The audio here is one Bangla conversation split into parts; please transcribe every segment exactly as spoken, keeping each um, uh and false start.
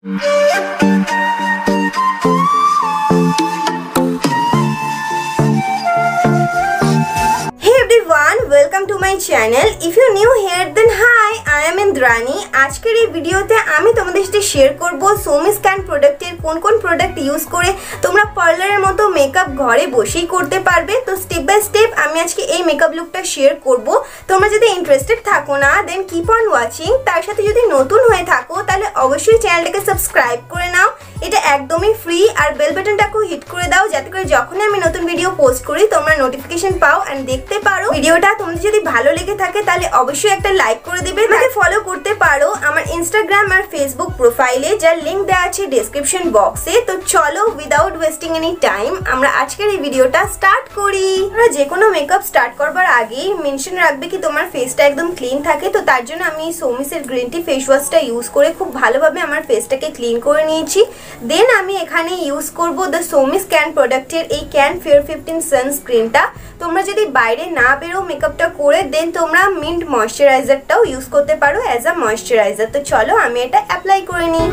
welcome to my channel. If you're new here then hi, I am Indrani. আজকের এই ভিডিওতে আমি তোমাদের সাথে শেয়ার করব সোমি স্ক্যান প্রোডাক্টের কোন কোন প্রোডাক্ট ইউজ করে তোমরা পার্লারের মতো মেকআপ ঘরে বসেই করতে পারবে। তো স্টেপ বাই স্টেপ আমি আজকে এই মেকআপ লুকটা শেয়ার করব। তোমরা যদি ইন্টারেস্টেড থাকো না দেন কিপ অন ওয়াচিং। তার সাথে যদি নতুন হয়ে থাকো তাহলে অবশ্যই চ্যানেলটাকে সাবস্ক্রাইব করে নাও। এটা একদমই ফ্রি আর বেল বাটনটাকে হিট করে দাও যাতে করে যখনই আমি নতুন ভিডিও পোস্ট করি তোমরা নোটিফিকেশন পাও এন্ড দেখতে পারো। ভিডিওটা তোমাদের যদি ভালো লেগে থাকে তাহলে অবশ্যই একটা লাইক করে দিবে। আমাকে ফলো করতে পারো আমার ইনস্টাগ্রাম আর ফেসবুক প্রোফাইলে, যার লিংক দেওয়া আছে ডেসক্রিপশন বক্সে। তো চলো উইদাউট ওয়েস্টিং এনি টাইম আমরা আজকের এই ভিডিওটা স্টার্ট করি। তোমরা যে কোনো মেকআপ স্টার্ট করবার আগেই মেনশন রাখবে কি তোমার ফেসটা একদম ক্লিন থাকে। তো তার জন্য আমি সোমিসের গ্রিন টি ফেস ওয়াশটা ইউজ করে খুব ভালোভাবে আমার ফেসটাকে ক্লিন করে নিয়েছি। দেন আমি এখানে ইউজ করব দ্য সোমি স্ক্যান প্রোডাক্টের এই ক্যান ফেয়ার ফিফটিন সানস্ক্রিনটা। তোমরা যদি বাইরে না বেরো মেকআপটা করে দেন তোমরা মিন্ট ময়শ্চারাইজারটাও ইউজ করতে পারো অ্যাজ আ ময়শ্চারাইজার। তো চলো আমি এটা অ্যাপ্লাই করে নিই।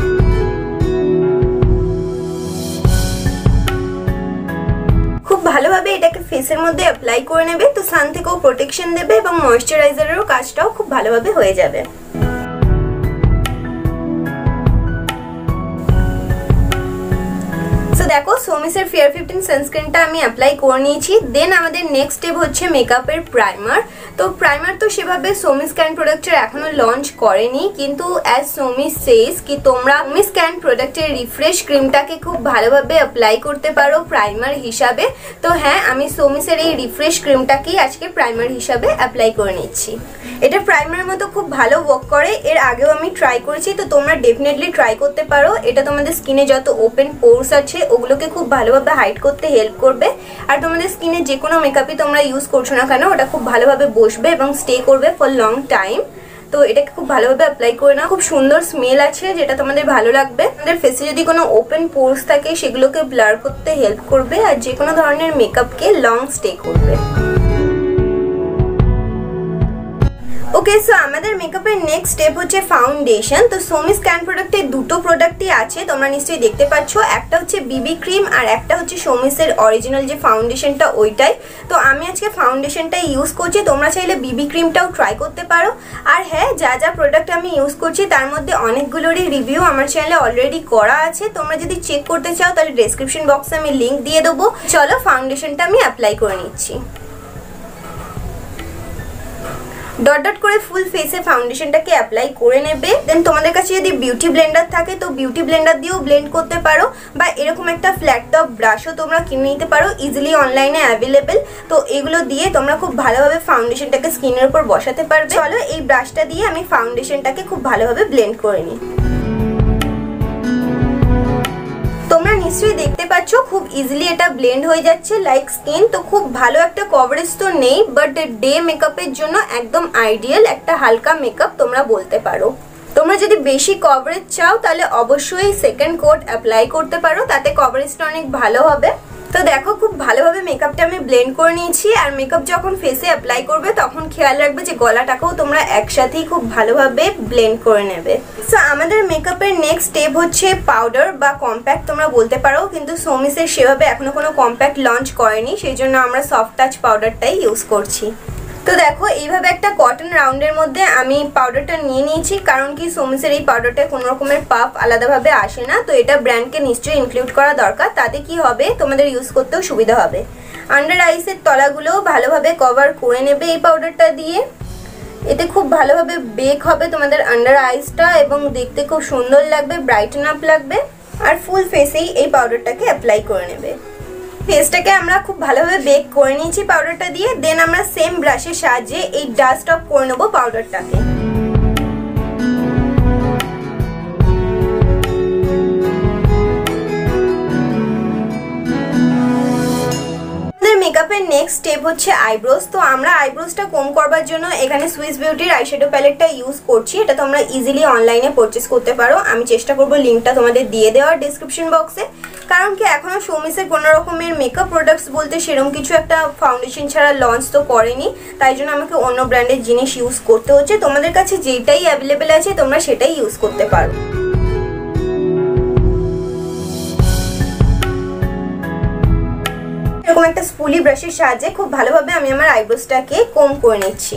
খুব ভালোভাবে এটাকে ফেসের মধ্যে অ্যাপ্লাই করে নেবে। তো সান থেকেও প্রোটেকশন দেবে এবং ময়শ্চারাইজারেরও কাজটাও খুব ভালোভাবে হয়ে যাবে। দেখো সোমিসের ফেয়ার ফিফটিন সানস্ক্রিনটা আমি অ্যাপ্লাই করে নিয়েছি। দেন আমাদের নেক্সট স্টেপ হচ্ছে মেকআপের প্রাইমার। তো প্রাইমার তো সেভাবে সোমি স্ক্যান প্রোডাক্টের এখনো লঞ্চ করেনি, কিন্তু অ্যাজ সোমি সেজ কি তোমরা সোমি স্ক্যান প্রোডাক্টের রিফ্রেশ ক্রিমটাকে খুব ভালোভাবে অ্যাপ্লাই করতে পারো প্রাইমার হিসাবে। তো হ্যাঁ, আমি সোমিসের এই রিফ্রেশ ক্রিমটাকেই আজকে প্রাইমার হিসাবে অ্যাপ্লাই করে নিচ্ছি। এটা প্রাইমারের মতো খুব ভালো ওয়ার্ক করে, এর আগেও আমি ট্রাই করেছি। তো তোমরা ডেফিনেটলি ট্রাই করতে পারো। এটা তোমাদের স্কিনে যত ওপেন পোরস আছে ওগুলোকে খুব ভালোভাবে হাইড করতে হেল্প করবে। আর তোমাদের স্কিনে যে কোনো মেকআপই তোমরা ইউজ করছো না কেন ওটা খুব ভালোভাবে বসবে এবং স্টে করবে ফর লং টাইম। তো এটাকে খুব ভালোভাবে অ্যাপ্লাই করে নাও। খুব সুন্দর স্মেল আছে যেটা তোমাদের ভালো লাগবে। তোমাদের ফেসে যদি কোনো ওপেন পোরস থাকে সেগুলোকে ব্লার করতে হেল্প করবে আর যে কোনো ধরনের মেকআপকে লং স্টে করবে। ওকে, সো আমাদের মেকআপের নেক্সট স্টেপ হচ্ছে ফাউন্ডেশন। তো সোমি স্ক্যান প্রোডাক্টের দুটো প্রোডাক্টই আছে, তোমরা নিশ্চয়ই দেখতে পাচ্ছ। একটা হচ্ছে বিবি ক্রিম আর একটা হচ্ছে সোমিসের অরিজিনাল যে ফাউন্ডেশনটা ওইটাই। তো আমি আজকে ফাউন্ডেশনটা ইউজ করছি, তোমরা চাইলে বিবি ক্রিমটাও ট্রাই করতে পারো। আর হ্যাঁ, যা যা প্রোডাক্ট আমি ইউজ করছি তার মধ্যে অনেকগুলোরই রিভিউ আমার চ্যানেলে অলরেডি করা আছে। তোমরা যদি চেক করতে চাও তাহলে ডেসক্রিপশন বক্সে আমি লিঙ্ক দিয়ে দেবো। চলো ফাউন্ডেশনটা আমি অ্যাপ্লাই করে নিচ্ছি। ডট ডট করে ফুল ফেসে ফাউন্ডেশনটাকে অ্যাপ্লাই করে নেবে। দেন তোমাদের কাছে যদি বিউটি ব্লেন্ডার থাকে তো বিউটি ব্লেন্ডার দিয়েও ব্লেন্ড করতে পারো, বা এরকম একটা ফ্ল্যাট টপ ব্রাশও তোমরা কিনে নিতে পারো, ইজিলি অনলাইনে অ্যাভেলেবেল। তো এগুলো দিয়ে তোমরা খুব ভালোভাবে ফাউন্ডেশনটাকে স্কিনের উপর বসাতে পারবে। চলো এই ব্রাশটা দিয়ে আমি ফাউন্ডেশনটাকে খুব ভালোভাবে ব্লেন্ড করে নিই। তোমরা নিশ্চয়ই দেখতে পাচ্ছ খুব ইজিলি এটা ব্লেন্ড হয়ে যাচ্ছে লাইক স্কিন। তো খুব ভালো একটা কভারেজ তো নেই, বাট ডে মেকআপের জন্য একদম আইডিয়াল একটা হালকা মেকআপ তোমরা বলতে পারো। তোমরা যদি বেশি কভারেজ চাও তাহলে অবশ্যই সেকেন্ড কোট অ্যাপ্লাই করতে পারো, তাতে কভারেজটা অনেক ভালো হবে। তো দেখো খুব ভালোভাবে মেকআপটা আমি ব্লেন্ড করে নিয়েছি। আর মেকআপ যখন ফেসে অ্যাপ্লাই করবে তখন খেয়াল রাখবে যে গলাটাকেও তোমরা একসাথেই খুব ভালোভাবে ব্লেন্ড করে নেবে। সো আমাদের মেকআপের নেক্সট স্টেপ হচ্ছে পাউডার বা কম্প্যাক্ট তোমরা বলতে পারো, কিন্তু সোমিসের সেভাবে এখনো কোনো কম্প্যাক্ট লঞ্চ করেনি, সেই জন্য আমরা সফট টাচ পাউডারটাই ইউজ করছি। তো দেখো এইভাবে একটা কটন রাউন্ডের মধ্যে আমি পাউডারটা নিয়ে নিয়েছি, কারণ কি সোমিসের এই পাউডারটা কোনো রকমের পাফ আলাদাভাবে আসে না। তো এটা ব্র্যান্ডকে নিশ্চয়ই ইনক্লুড করা দরকার, তাতে কি হবে তোমাদের ইউজ করতেও সুবিধা হবে। আন্ডার আইসের তলাগুলোও ভালোভাবে কভার করে নেবে এই পাউডারটা দিয়ে। এতে খুব ভালোভাবে বেক হবে তোমাদের আন্ডার আইসটা এবং দেখতে খুব সুন্দর লাগবে, ব্রাইটেন আপ লাগবে। আর ফুল ফেসেই এই পাউডারটাকে অ্যাপ্লাই করে নেবে। ফেসটাকে আমরা খুব ভালোভাবে বেক করে নিয়েছি পাউডারটা দিয়ে। দেন আমরা সেম ব্রাশের সাহায্যে এই ডাস্ট অফ করে নেবো পাউডারটাকে। মেকআপের নেক্সট স্টেপ হচ্ছে আইব্রোজ। তো আমরা আইব্রোজটা কম করবার জন্য এখানে সুইস বিউটির আইশ্যাডো প্যালেটটা ইউজ করছি। এটা তোমরা ইজিলি অনলাইনে পারচেজ করতে পারো। আমি চেষ্টা করবো লিঙ্কটা তোমাদের দিয়ে দেওয়ার ডেসক্রিপশন বক্সে, কারণ কি এখনো সোমিসের কোনো রকমের মেকআপ প্রোডাক্টস বলতে সেরকম কিছু একটা ফাউন্ডেশন ছাড়া লঞ্চ তো করেনি, তাই জন্য আমাকে অন্য ব্র্যান্ডের জিনিস ইউজ করতে হচ্ছে। তোমাদের কাছে যেটাই অ্যাভেলেবেল আছে তোমরা সেটাই ইউজ করতে পারো। একটা স্পুলি ব্রাশের সাহায্যে খুব ভালোভাবে আমি আমার আইব্রোসটাকে কোম করে নিচ্ছি।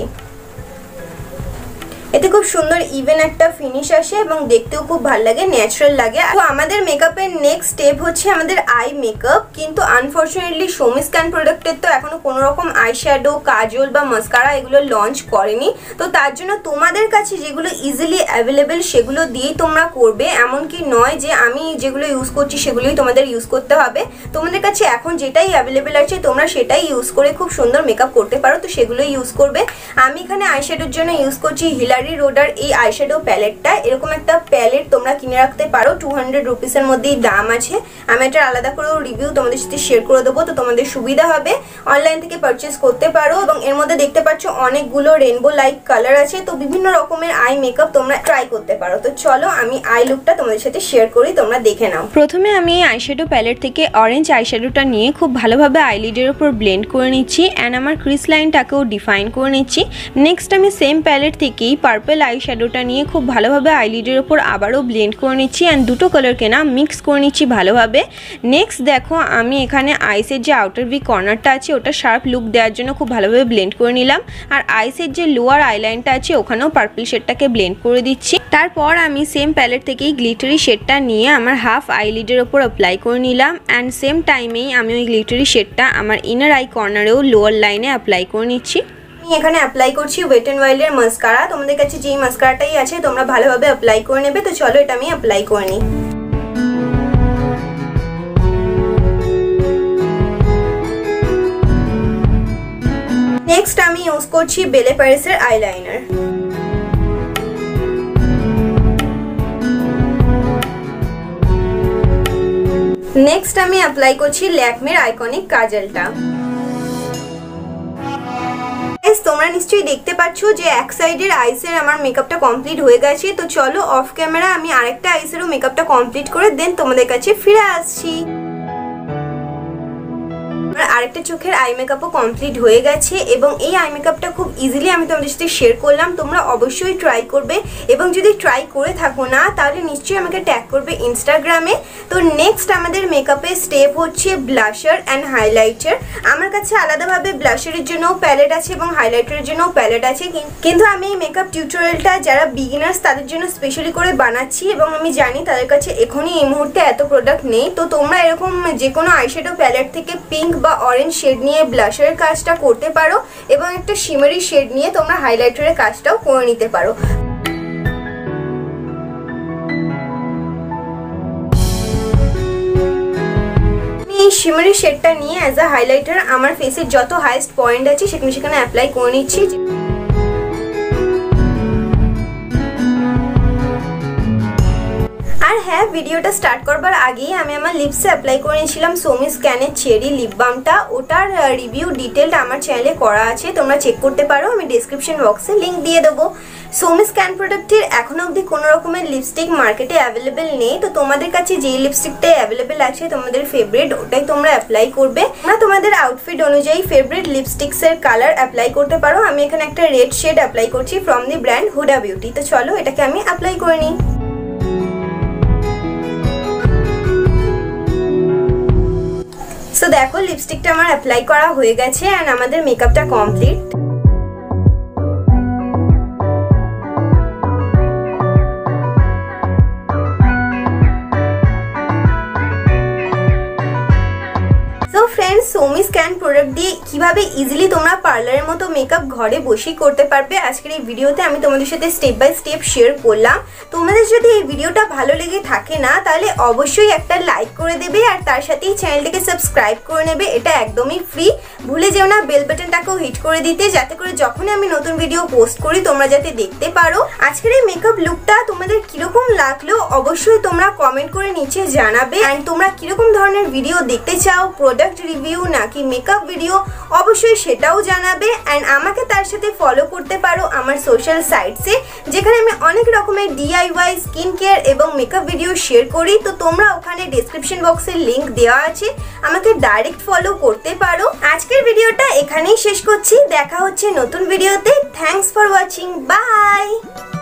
এতে খুব সুন্দর ইভেন একটা ফিনিশ আসে এবং দেখতেও খুব ভালো লাগে, ন্যাচারাল লাগে। তো আমাদের মেকআপের নেক্সট স্টেপ হচ্ছে আমাদের আই মেকআপ। কিন্তু আনফরচুনেটলি সোমি স্ক্যান প্রোডাক্টের তো এখনো কোনো রকম আই শ্যাডো, কাজল বা মাস্কারা এগুলো লঞ্চ করেনি। তো তার জন্য তোমাদের কাছে যেগুলো ইজিলি অ্যাভেলেবেল সেগুলো দিয়েই তোমরা করবে, এমনকি নয় যে আমি যেগুলো ইউজ করছি সেগুলোই তোমাদের ইউজ করতে হবে। তোমাদের কাছে এখন যেটাই অ্যাভেলেবেল আছে তোমরা সেটাই ইউজ করে খুব সুন্দর মেকআপ করতে পারো, তো সেগুলোই ইউজ করবে। আমি এখানে আই শ্যাডোর জন্য ইউজ করছি হিলারি রোডার এই আইশ্যাডো প্যালেটটা। এরকম একটা প্যালেট তোমরা কিনে রাখতে পারো, টু হান্ড্রেড রুপিসের মধ্যেই দাম আছে। আমি এটা আলাদা করেও রিভিউ তোমাদের সাথে শেয়ার করে দেবো, তো তোমাদের সুবিধা হবে, অনলাইন থেকে পারচেস করতে পারো। এবং এর মধ্যে দেখতে পাচ্ছ অনেকগুলো রেনবো লাইক কালার আছে, তো বিভিন্ন রকমের আই মেকআপ তোমরা ট্রাই করতে পারো। তো চলো আমি আই লুকটা তোমাদের সাথে শেয়ার করি, তোমরা দেখে নাও। প্রথমে আমি এই আইশ্যাডো প্যালেট থেকে অরেঞ্জ আইশ্যাডোটা নিয়ে খুব ভালোভাবে আইলিডের উপর ব্লেন্ড করে নিচ্ছি অ্যান্ড আমার ক্রিস লাইনটাকেও ডিফাইন করে নিচ্ছি। নেক্সট আমি সেম প্যালেট থেকেই পার্পল আই শ্যাডোটা নিয়ে খুব ভালোভাবে আইলিডের ওপর আবারও ব্লেন্ড করে নিচ্ছি অ্যান্ড দুটো কালারকে না মিক্স করে নিচ্ছি ভালোভাবে। নেক্সট দেখো আমি এখানে আইসের যে আউটার ভি কর্নারটা আছে ওটা শার্প লুক দেওয়ার জন্য খুব ভালোভাবে ব্লেন্ড করে নিলাম, আর আইসের যে লোয়ার আইলাইনটা আছে ওখানেও পার্পল শেডটাকে ব্লেন্ড করে দিচ্ছি। তারপর আমি সেম প্যালেট থেকেই গ্লিটারি শেডটা নিয়ে আমার হাফ আইলিডের ওপর অ্যাপ্লাই করে নিলাম অ্যান্ড সেম টাইমেই আমি ওই গ্লিটারি শেডটা আমার ইনার আই কর্নারেও লোয়ার লাইনে অ্যাপ্লাই করে নিচ্ছি। আমি এখানে অ্যাপ্লাই করছি ওয়েট এন্ড ওয়াইল্ডের মাস্কারা। তোমাদের কাছে যেই মাস্কারাটাই আছে তোমরা ভালোভাবে অ্যাপ্লাই করে নেবে। তো চলো এটা আমি অ্যাপ্লাই করে নিই। নেক্সট আমি ইউজ করছি বেলে প্যারিসের আইলাইনার। নেক্সট আমি অ্যাপ্লাই করছি ল্যাকমের আইকনিক কাজলটা। তোমরা নিশ্চয়ই দেখতে পাচ্ছ যে এক সাইডের আইসের আমার মেকআপটা কমপ্লিট হয়ে গেছে। তো চলো অফ ক্যামেরা আমি আরেকটা আইসেরও মেকআপটা কমপ্লিট করে দেন তোমাদের কাছে ফিরে আসছি। আরেকটা চোখের আই মেকআপও কমপ্লিট হয়ে গেছে এবং এই আই মেকআপটা খুব ইজিলি আমি তোমাদের সাথে শেয়ার করলাম, তোমরা অবশ্যই ট্রাই করবে এবং যদি ট্রাই করে থাকো না তাহলে নিশ্চয়ই আমাকে ট্যাগ করবে ইনস্টাগ্রামে। তো নেক্সট আমাদের মেকআপের স্টেপ হচ্ছে ব্লাশার অ্যান্ড হাইলাইটার। আমার কাছে আলাদাভাবে ব্লাশারের জন্যও প্যালেট আছে এবং হাইলাইটারের জন্যও প্যালেট আছে, কিন্তু আমি এই মেকআপ টিউটোরিয়ালটা যারা বিগিনার্স তাদের জন্য স্পেশালি করে বানাচ্ছি এবং আমি জানি তাদের কাছে এখনই এই মুহূর্তে এত প্রোডাক্ট নেই। তো তোমরা এরকম যে কোনো আইশ্যাডো প্যালেট থেকে পিঙ্ক বা অরেঞ্জ শেড নিয়ে ব্লাশারের কাজটা করতে পারো এবং একটা শিমারি শেড নিয়ে তোমরা হাইলাইটারের কাজটাও করে নিতে পারো। আমি এই শিমারি শেডটা নিয়ে অ্যাজ আ হাইলাইটার আমার ফেসের যত হাইয়েস্ট পয়েন্ট আছে সেখানে সেখানে অ্যাপ্লাই করে নিচ্ছি। আর হ্যাঁ, ভিডিওটা স্টার্ট করবার আগেই আমি আমার লিপসে অ্যাপ্লাই করে নিয়েছিলাম সোমি স্ক্যানের চেরি লিপ বামটা। ওটার রিভিউ ডিটেলটা আমার চ্যানেলে করা আছে, তোমরা চেক করতে পারো, আমি ডিসক্রিপশন বক্সে লিঙ্ক দিয়ে দেবো। সোমি স্ক্যান প্রোডাক্টের এখনো অবধি কোনো রকমের লিপস্টিক মার্কেটে অ্যাভেলেবেল নেই। তো তোমাদের কাছে যেই লিপস্টিকটাই অ্যাভেলেবেল আছে তোমাদের ফেভারিট ওটাই তোমরা অ্যাপ্লাই করবে। তোমরা তোমাদের আউটফিট অনুযায়ী ফেভারিট লিপস্টিক্সের কালার অ্যাপ্লাই করতে পারো। আমি এখানে একটা রেড শেড অ্যাপ্লাই করছি from the brand Huda beauty. তো চলো এটাকে আমি অ্যাপ্লাই করে নিই। সো দেখো লিপস্টিকটা আমার অ্যাপ্লাই করা হয়ে গেছে এন্ড আমাদের মেকআপটা complete. Friends Somi scan product दिए কিভাবে ইজিলি তোমরা পার্লারের মতো মেকআপ ঘরে বসেই করতে পারবে আজকের এই ভিডিওতে আমি তোমাদের সাথে স্টেপ বাই স্টেপ শেয়ার করলাম। তোমাদের যদি এই ভিডিওটা ভালো লেগে থাকে না তাহলে অবশ্যই একটা লাইক করে দেবে আর তার সাথেই চ্যানেলটিকে সাবস্ক্রাইব করে নেবে, এটা একদমই ফ্রি। ভুলে যেও না বেল বাটনটাকেও হিট করে দিতে যাতে করে যখনই আমি নতুন ভিডিও পোস্ট করি তোমরা যাতে দেখতে পারো। আজকের এই মেকআপ লুকটা তোমাদের কিরকম লাগলো অবশ্যই তোমরা কমেন্ট করে নিচে জানাবে এন্ড তোমরা কিরকম ধরনের ভিডিও দেখতে চাও, প্রোডাক্ট রিভিউ নাকি মেকআপ ভিডিও অবশ্যই সেটাও জানাবে এন্ড আমাকে তার সাথে ফলো করতে পারো আমার সোশ্যাল সাইটসে যেখানে আমি অনেক রকমের ডিআইওয়াই স্কিন কেয়ার এবং মেকআপ ভিডিও শেয়ার করি। তো তোমরা ওখানে ডেসক্রিপশন বক্সে লিংক দেওয়া আছে, আমাকে ডাইরেক্ট ফলো করতে পারো। আজকের ভিডিওটা এখানেই শেষ করছি, দেখা হচ্ছে নতুন ভিডিওতে। Thanks for watching, by.